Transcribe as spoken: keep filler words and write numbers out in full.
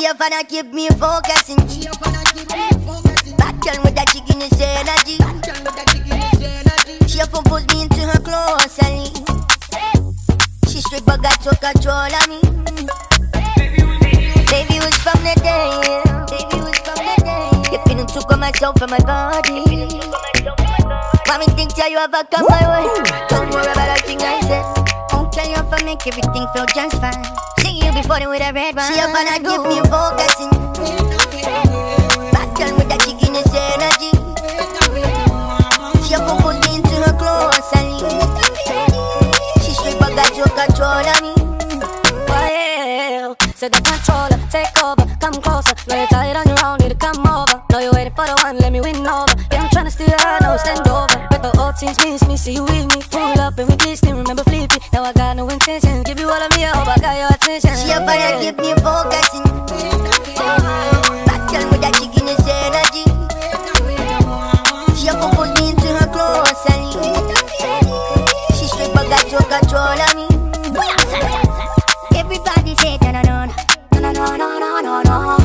She up and I keep me focusing. She up and I keep me focusing. Bad girl with that chicken is energy. Bad girl with that chicken is energy. She up and pulls me into her closely. She straight but got to control of me. Baby was from the day. Baby was from the day. You feeling took on myself from my body. Why me think till you ever come my way? Don't worry about a thing I said. Don't tell you if I make everything feel just fine. See you before then with a red wine. She up and I keep me focusing. Bad girl with that chicken is energy. She up and pulls me into her closely. She straight but got to control of me. Well, so the controller, take over, come closer. Know you're tired on your own, need to come over. Know you're waiting for the one, let me win over. Yeah, I'm tryna steal her, no stand over. But the old teams miss me, see you with me. Pull up and we glistening, remember flippy. Now I got no intention, give you all of me, I hope I got your attention. She up and I keep me focusing. Bad girl with that chicken is energy. She up and pulls me into her closely. She straight but got to control of me. Everybody say no no no no no no no no no.